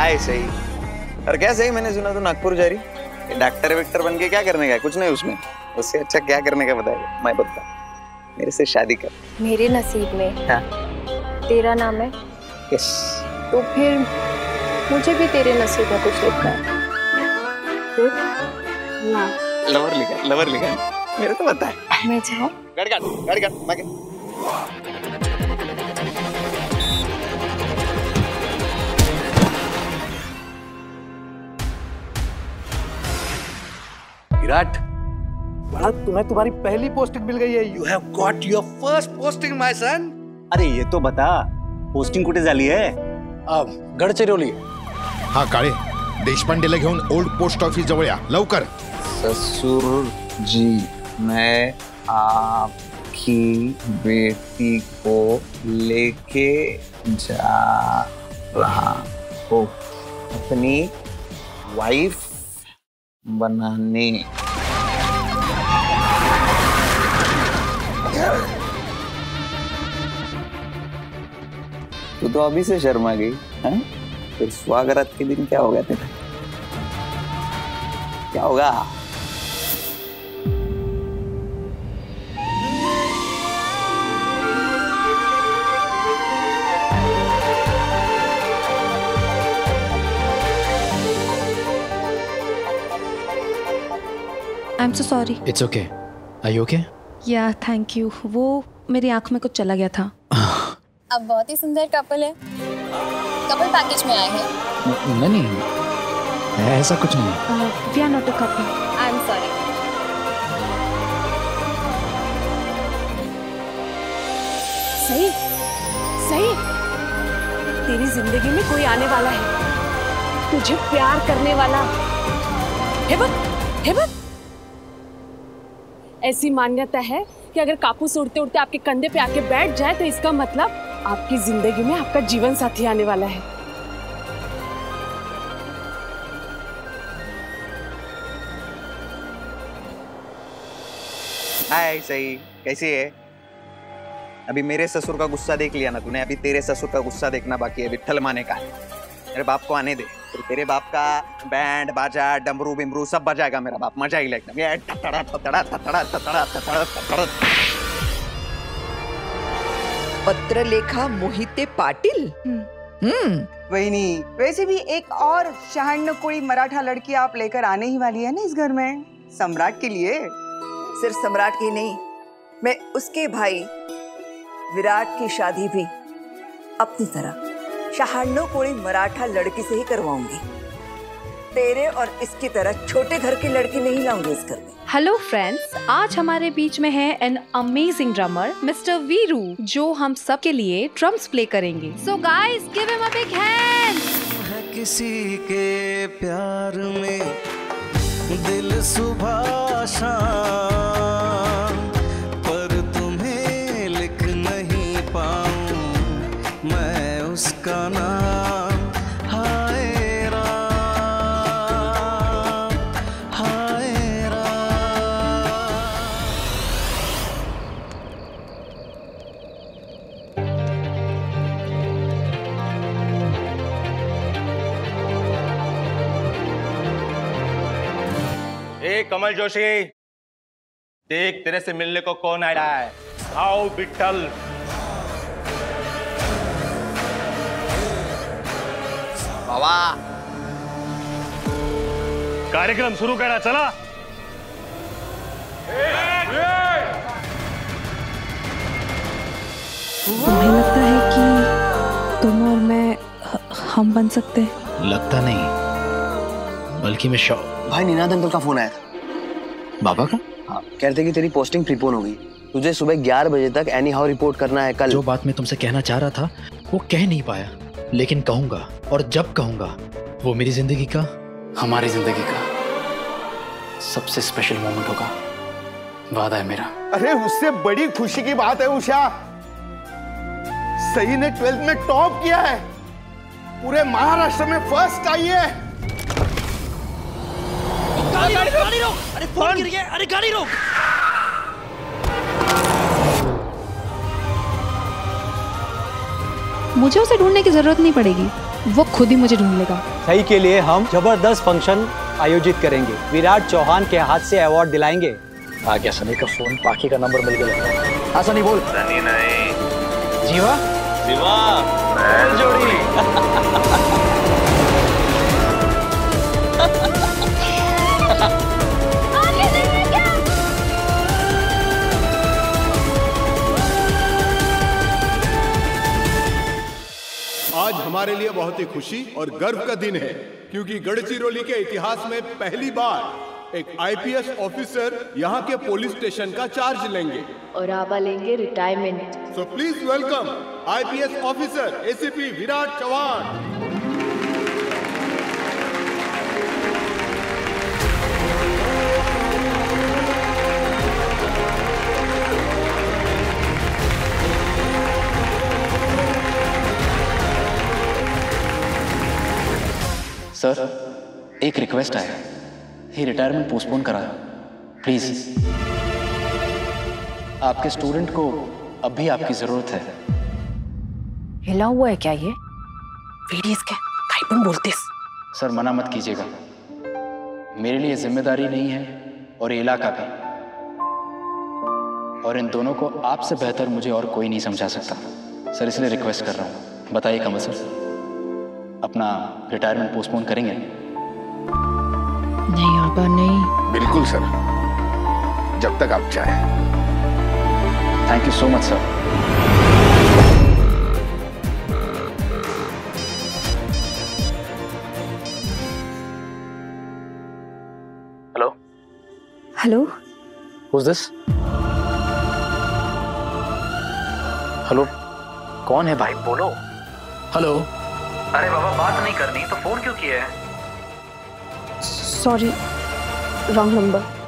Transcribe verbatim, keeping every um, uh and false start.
आए सही। और क्या सही, मैंने सुना तो नागपुर जा रही। डॉक्टर विक्टर बन के क्या करने का है? कुछ नहीं उसमें, उससे अच्छा क्या करने का बताएगा। मैं बता, मेरे से शादी कर। मेरे नसीब में हाँ। तेरा नाम है। यस। तो फिर मुझे भी तेरे नसीब में कुछ लिखना है। ना लवर लिखा, लवर लिखा मेरे तो बता है। मैं जाऊँ? गाड़ी काट, गाड़ी काट, मागे। विराट, बड़ा तुम्हें तुम्हारी पहली पोस्टिंग मिल गई है। You have got your first posting my son. अरे ये तो बता, पोस्टिंग कुठे झाली आहे? गडचिरोली। हा काळे, देशपांडेला घेऊन ओल्ड पोस्ट ऑफिस जवळ या लवकर। ससुर जी, मैं आपकी बेटी को लेके जा रहा हूँ अपनी वाइफ बनाने। तू तो अभी से शर्मा गई हैं? फिर स्वागत के दिन क्या होगा तेरा? क्या होगा? I'm so sorry. It's okay. Are you okay? Yeah, thank you. वो मेरी आंख में कुछ चला गया था। अब बहुत ही सुंदर कपल है। कपल पैकेज में आए हैं। नहीं नहीं, ऐसा कुछ नहीं। uh, We are not a couple. I'm sorry. सही, सही। तेरी जिंदगी में कोई आने वाला है, तुझे प्यार करने वाला। हेबत, हेबत। ऐसी मान्यता है कि अगर कापूस उड़ते उड़ते आपके कंधे पे आके बैठ जाए तो इसका मतलब आपकी जिंदगी में आपका जीवन साथी आने वाला है। हाय सही, कैसी है? अभी मेरे ससुर का गुस्सा देख लिया ना तूने, अभी तेरे ससुर का गुस्सा देखना बाकी है। विट्ठल माने का है। मेरे बाप को आने दे, फिर तेरे बाप का बैंड बाजा डमरू बिमरू सब बजाएगा मेरा बाप। मजा ही एकदम। ये ततड़ा ततड़ा ततड़ा ततड़ा ततड़ा ततड़ा। पत्रलेखा मोहिते पाटिल। हम्म वहीनी, वैसे भी एक और शहाण्णकोळी मराठा लड़की आप लेकर आने ही वाली है ना इस घर में, सम्राट के लिए। सिर्फ सम्राट की नहीं, मैं उसके भाई विराट की शादी भी अपनी तरह शहाण्णकोळी मराठा लड़की से ही करवाऊंगी। तेरे और इसकी तरह छोटे घर की लड़की नहीं लाऊंगी इस घर में। हेलो फ्रेंड्स, आज हमारे बीच में है an amazing drummer mister Veeru, जो हम सब के लिए ड्रम्स प्ले करेंगे। So guys, give him a big hand. किसी के प्यार में दिल सुबह शाम, पर तुम्हें लिख नहीं पाऊं मैं उसका नाम। हाय राम, हाय राम। ए कमल जोशी, देख तेरे से मिलने को कौन आ रहा है। आओ विट्ठल। बाबा, कार्यक्रम शुरू करा, चला। तुम्हें लगता है कि तुम और मैं हम बन सकते हैं? लगता नहीं, बल्कि मैं श्योर। भाई निनाद अंकल का फोन आया था। बाबा का? हाँ, कहते कि तेरी पोस्टिंग प्रीपोन हो गई। तुझे सुबह ग्यारह बजे तक एनी हाउ रिपोर्ट करना है कल। जो बात मैं तुमसे कहना चाह रहा था वो कह नहीं पाया, लेकिन कहूंगा, और जब कहूंगा वो मेरी जिंदगी का, हमारी जिंदगी का सबसे स्पेशल मोमेंट होगा। वादा है मेरा। अरे उससे बड़ी खुशी की बात है उषा, सही ने ट्वेल्थ में टॉप किया है, पूरे महाराष्ट्र में फर्स्ट आई है। गाड़ी रोक, गाड़ी रोक। अरे फोन गिर गया। अरे गाड़ी रोक। मुझे उसे ढूंढने की जरूरत नहीं पड़ेगी। वो खुद ही मुझे ढूंढ लेगा। सही के लिए हम जबरदस्त फंक्शन आयोजित करेंगे। विराट चौहान के हाथ से अवार्ड दिलाएंगे। आ गया सनी का फोन, बाकी का नंबर मिल गया। हाँ सनी बोल। सनी नहीं, जीवा जीवा बैल जोड़ी। आज हमारे लिए बहुत ही खुशी और गर्व का दिन है, क्योंकि गढ़चिरौली के इतिहास में पहली बार एक आईपीएस ऑफिसर यहाँ के पुलिस स्टेशन का चार्ज लेंगे और आबा लेंगे retirement. So please welcome IPS officer ACP Virat Chauhan. Sir एक रिक्वेस्ट है, ये रिटायरमेंट पोस्टपोन कराया प्लीज। आपके स्टूडेंट को अभी आपकी जरूरत है। हिला हुआ है क्या ये? वीडियोस के काई पण बोलतेस? सर मना मत कीजिएगा, मेरे लिए जिम्मेदारी नहीं है और ये इलाका भी, और इन दोनों को आपसे बेहतर मुझे और कोई नहीं समझा सकता सर, इसलिए रिक्वेस्ट कर रहा हूँ। बताइए कमल सर, अपना रिटायरमेंट पोस्टपोन करेंगे? नहीं आबा नहीं। बिल्कुल सर, जब तक आप चाहें। Thank you so much sir. Hello hello Who's this? Hello कौन है भाई, बोलो। हेलो। अरे बाबा बात नहीं करनी तो फोन क्यों किया है? Sorry, wrong number.